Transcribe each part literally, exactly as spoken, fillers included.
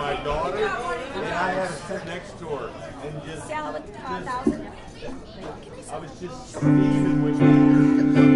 my daughter, and I had to sit next to her and just. Sal with uh, thousand. I was just steaming with anger.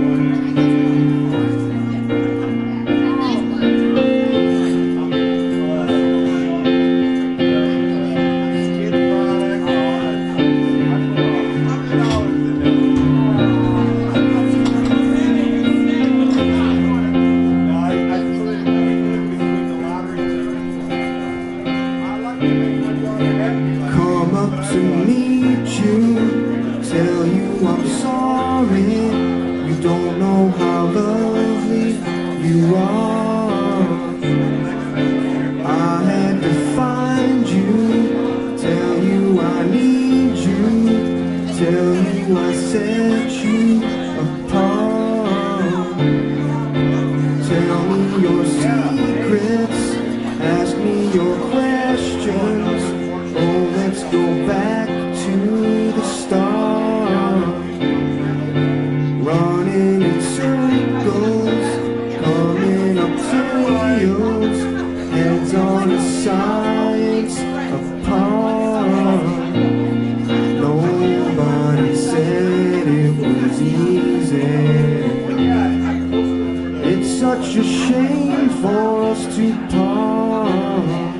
Such a shame for us to part.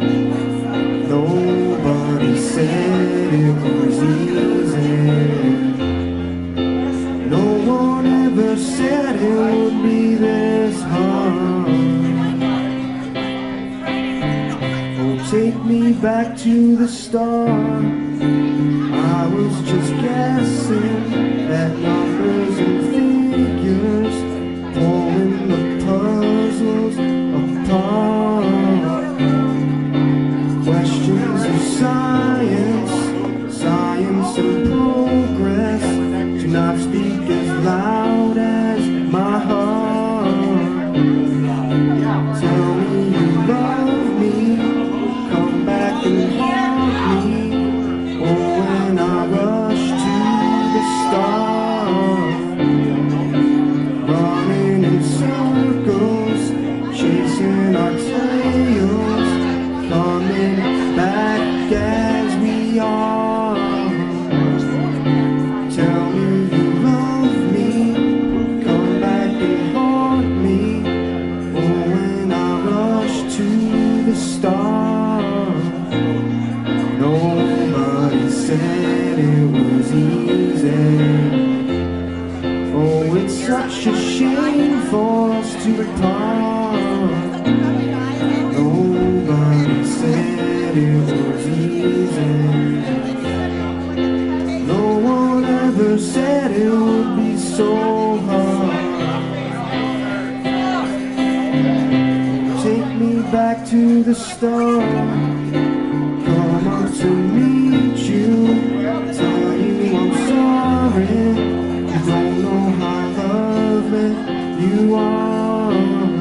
Nobody said it was easy. No one ever said it would be this hard. Oh, take me back to the start. I was just guessing at numbers and figures, pulling the puzzles apart. Questions of science, science and progress do not speak as loud as my heart. Tell me you love me, come back and haunt me. Oh, when I rush to the start, running in circles, chasing our tails, coming back as we are. Tell me you love me, come back and haunt me. Oh, when I rush to the start, nobody said it was easy. Oh, it's such a shame for us to part. Nobody said it was easy. No one ever said it would be so hard. Take me back to the start. Come up to meet you, tell you I'm sorry. You don't know how lovely you are.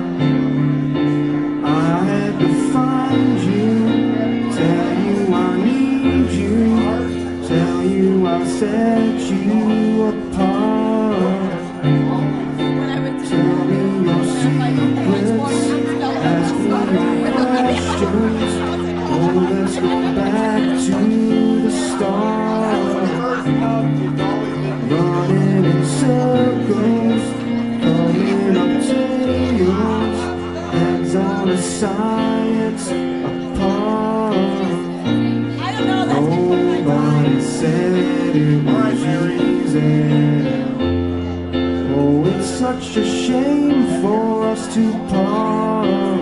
I had to find you, tell you I need you, tell you I'll set you apart. Tell me your secrets, ask me your questions. Oh, let's go back to the start. Running in circles, coming up tails, heads on a science apart. Nobody said it was easy. Oh, it's such a shame for us to part.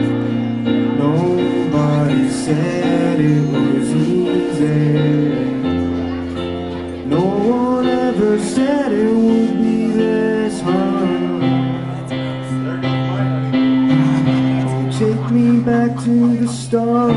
Nobody said it was easy. No one ever said it would be this hard. Oh, take me back to the start.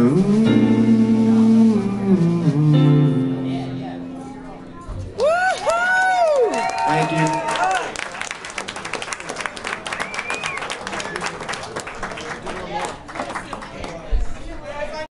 Woo! Thank you.